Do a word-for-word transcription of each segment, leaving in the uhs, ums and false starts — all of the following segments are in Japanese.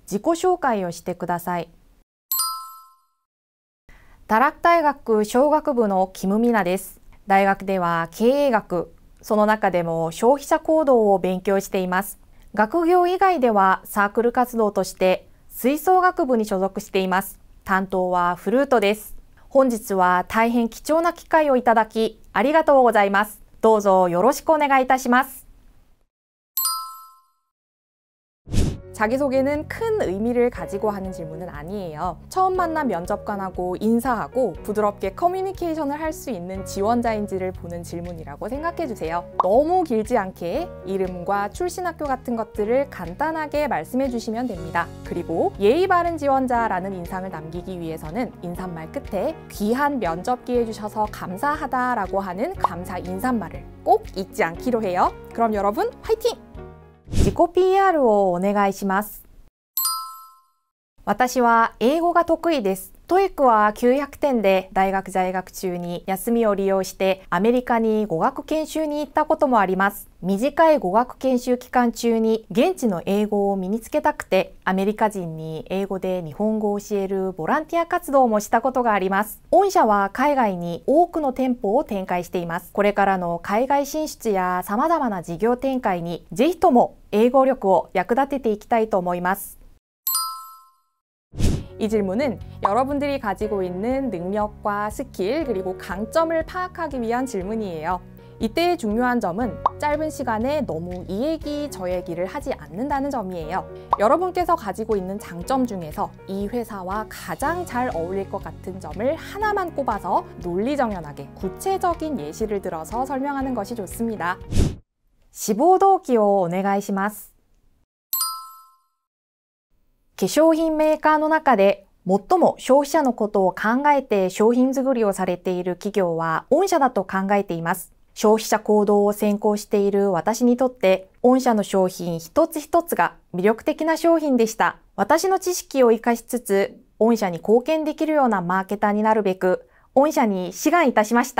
自己紹介をしてください。ダラク大学商学部のキムミナです。大学では経営学、その中でも消費者行動を勉強しています。学業以外ではサークル活動として吹奏楽部に所属しています。担当はフルートです。本日は大変貴重な機会をいただきありがとうございます。どうぞよろしくお願いいたします。자기소개는 큰 의미를 가지고 하는 질문은 아니에요. 처음 만난 면접관하고 인사하고 부드럽게 커뮤니케이션을 할 수 있는 지원자인지를 보는 질문이라고 생각해주세요. 너무 길지 않게 이름과 출신 학교 같은 것들을 간단하게 말씀해 주시면 됩니다. 그리고 예의 바른 지원자라는 인상을 남기기 위해서는 인사말 끝에 귀한 면접 기회 주셔서 감사하다라고 하는 감사 인사말을 꼭 잊지 않기로 해요. 그럼 여러분 화이팅! 自己 ピーアール をお願いします。私は英語が得意です。トイック はきゅうひゃくてんで大学在学中に休みを利用してアメリカに語学研修に行ったこともあります。短い語学研修期間中に現地の英語を身につけたくてアメリカ人に英語で日本語を教えるボランティア活動もしたことがあります。御社は海外に多くの店舗を展開しています。これからの海外進出や様々な事業展開にぜひとも英語力を役立てていきたいと思います。이 질문은 여러분들이 가지고 있는 능력과 스킬 그리고 강점을 파악하기 위한 질문이에요. 이때의 중요한 점은 짧은 시간에 너무 이 얘기 저 얘기를 하지 않는다는 점이에요. 여러분께서 가지고 있는 장점 중에서 이 회사와 가장 잘 어울릴 것 같은 점을 하나만 꼽아서 논리정연하게 구체적인 예시를 들어서 설명하는 것이 좋습니다. 志望動機をお願いします。化粧品メーカーの中で最も消費者のことを考えて商品作りをされている企業は御社だと考えています。消費者行動を先行している私にとって御社の商品一つ一つが魅力的な商品でした。私の知識を生かしつつ御社に貢献できるようなマーケターになるべく御社に志願いたしました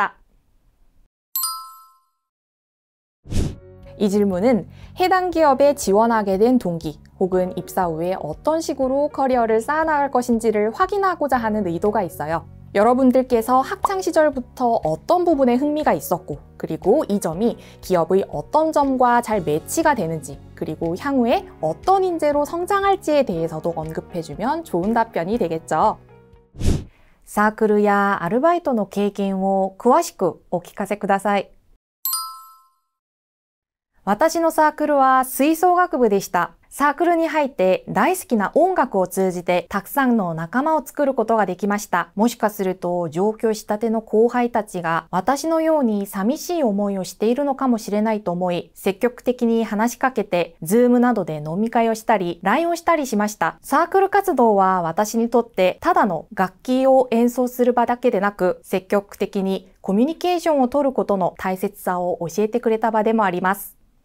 。이 질문은 해당 기업에 지원하게 된 동기 혹은 입사 후에 어떤 식으로 커리어를 쌓아나갈 것인지를 확인하고자 하는 의도가 있어요. 여러분들께서 학창시절부터 어떤 부분에 흥미가 있었고 그리고 이 점이 기업의 어떤 점과 잘 매치가 되는지 그리고 향후에 어떤 인재로 성장할지에 대해서도 언급해주면 좋은 답변이 되겠죠. サークルやアルバイトの経験を詳しくお聞かせください。私のサークルは吹奏楽部でした。サークルに入って大好きな音楽を通じてたくさんの仲間を作ることができました。もしかすると上京したての後輩たちが私のように寂しい思いをしているのかもしれないと思い、積極的に話しかけて、ズームなどで飲み会をしたり、ライン をしたりしました。サークル活動は私にとってただの楽器を演奏する場だけでなく、積極的にコミュニケーションを取ることの大切さを教えてくれた場でもあります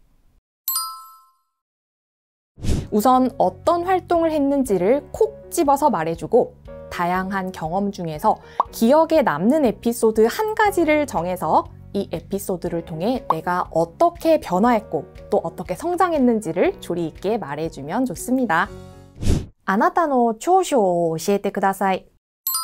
。우선 어떤 활동을 했는지를 콕 집어서 말해주고 다양한 경험 중에서 기억에 남는 에피소드 한 가지를 정해서 이 에피소드를 통해 내가 어떻게 변화했고 또 어떻게 성장했는지를 조리 있게 말해주면 좋습니다. あなたの長所を教えてください。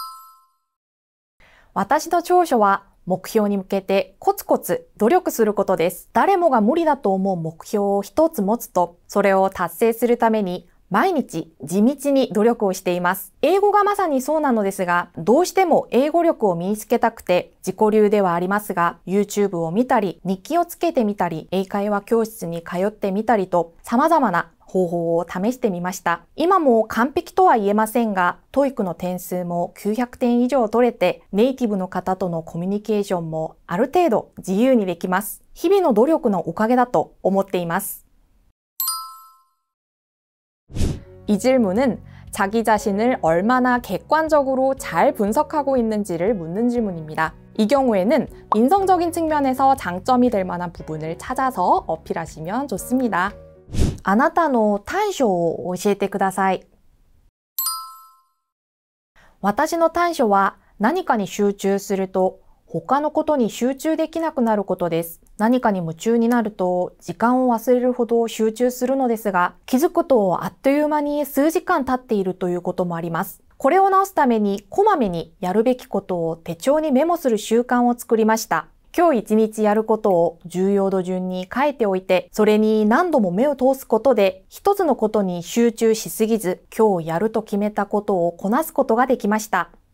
私の長所は目標に向けてコツコツ努力することです。誰もが無理だと思う目標を一つ持つと、それを達成するために毎日地道に努力をしています。英語がまさにそうなのですが、どうしても英語力を身につけたくて、自己流ではありますが、YouTube を見たり、日記をつけてみたり、英会話教室に通ってみたりと、様々な方法を試してみました。今も完璧とは言えませんが、トイック の点数もきゅうひゃくてん以上取れて、ネイティブの方とのコミュニケーションもある程度自由にできます。日々の努力のおかげだと思っています。이 질문은 자기 자신을 얼마나 객관적으로 잘 분석하고 있는지를 묻는 질문입니다. 이 경우에는 인성적인 측면에서 장점이 될 만한 부분을 찾아서 어필하시면 좋습니다. あなたの短所を教えてください。私の短所は何かに集中すると他のことに集中できなくなることです。 何かに夢中になると時間を忘れるほど集中するのですが、気づくとあっという間に数時間経っているということもあります。これを直すためにこまめにやるべきことを手帳にメモする習慣を作りました。今日一日やることを重要度順に書いておいて、それに何度も目を通すことで、一つのことに集中しすぎず、今日やると決めたことをこなすことができました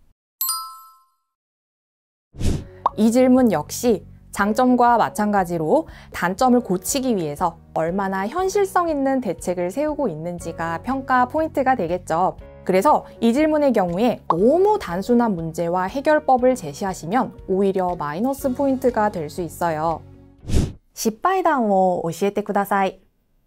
。이 질문 역시 장점과 마찬가지로 단점을 고치기 위해서 얼마나 현실성 있는 대책을 세우고 있는지가 평가 포인트가 되겠죠. 그래서 이 질문의 경우에 너무 단순한 문제와 해결법을 제시하시면 오히려 마이너스 포인트가 될 수 있어요. 失敗談を教えてください。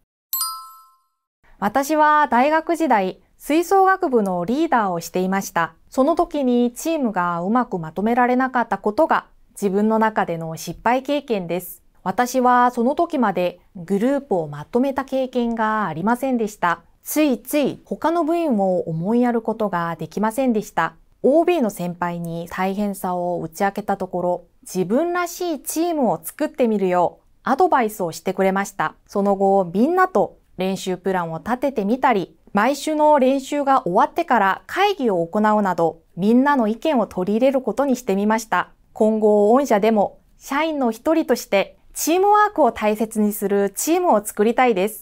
私は大学時代、吹奏楽部のリーダーをしていました。その時にチームがうまくまとめられなかったことが自分の中での失敗経験です。私はその時までグループをまとめた経験がありませんでした。ついつい他の部員を思いやることができませんでした。オービー の先輩に大変さを打ち明けたところ、自分らしいチームを作ってみるようアドバイスをしてくれました。その後、みんなと練習プランを立ててみたり、毎週の練習が終わってから会議を行うなど、みんなの意見を取り入れることにしてみました。今後、御社でも社員の一人としてチームワークを大切にするチームを作りたいです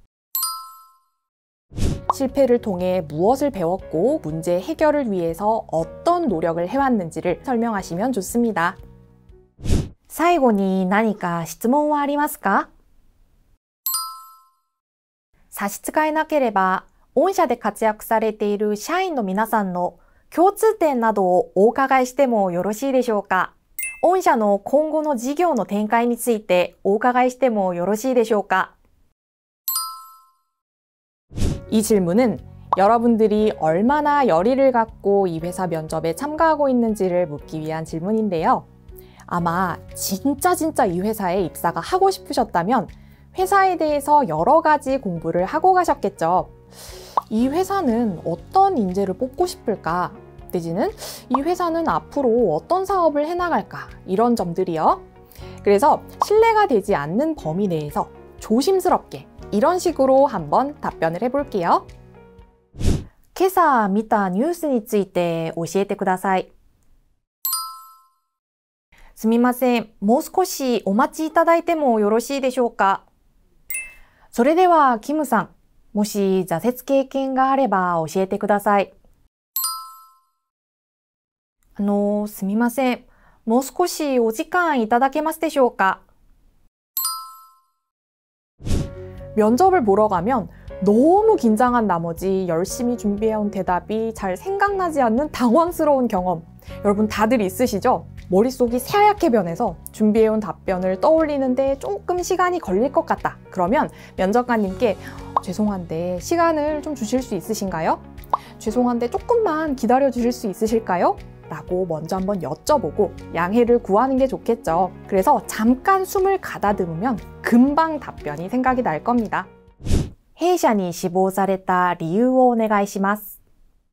。실패를 통해 무엇을 배웠고 문제 해결을 위해서 어떤 노력을 해왔는지를 설명하시면 좋습니다. 最後に何か質問はありますか？差し支えなければ、御社で活躍されている社員の皆さんの共通点などをお伺いしてもよろしいでしょうか？御社の今後の事業の展開についてお伺いしてもよろしいでしょうか？이 질문은 여러분들이 얼마나 열의를 갖고 이 회사 면접에 참가하고 있는지를 묻기 위한 질문인데요. 아마 진짜 진짜 이 회사에 입사가 하고 싶으셨다면 회사에 대해서 여러 가지 공부를 하고 가셨겠죠. 이 회사는 어떤 인재를 뽑고 싶을까? 내지는 이 회사는 앞으로 어떤 사업을 해나갈까? 이런 점들이요. 그래서 신뢰가 되지 않는 범위 내에서 조심스럽게 이런 식으로 한번 답변을 해볼게요. 今朝見たニュースについて教えてください。すみません。もう少しお待ちいただいてもよろしいでしょうか？それでは、キムさん、もし挫折経験があれば教えてください。あの、すみません。もう少しお時間いただけますでしょうか？면접을 보러 가면 너무 긴장한 나머지 열심히 준비해온 대답이 잘 생각나지 않는 당황스러운 경험. 여러분 다들 있으시죠? 머릿속이 새하얗게 변해서 준비해온 답변을 떠올리는데 조금 시간이 걸릴 것 같다. 그러면 면접관님께 죄송한데 시간을 좀 주실 수 있으신가요? 죄송한데 조금만 기다려 주실 수 있으실까요? 라고 먼저 한번 여쭤보고 양해를 구하는 게 좋겠죠. 그래서 잠깐 숨을 가다듬으면 금방 답변이 생각이 날 겁니다. 弊社に志望された理由をお願いします。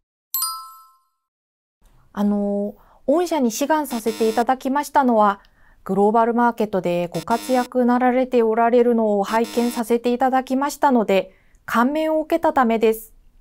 あの、御社に志願させていただきましたのは、グローバルマーケットでご活躍なられておられるのを拝見させていただきましたので、感銘を受けたためです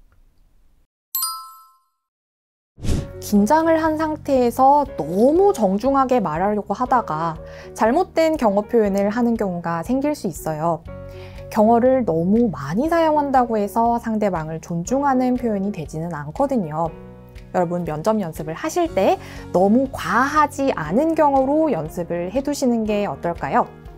。긴장을 한 상태에서 너무 정중하게 말하려고 하다가 잘못된 경어 표현을 하는 경우가 생길 수 있어요. 경어를 너무 많이 사용한다고 해서 상대방을 존중하는 표현이 되지는 않거든요. 여러분 면접 연습을 하실 때 너무 과하지 않은 경어로 연습을 해두시는 게 어떨까요?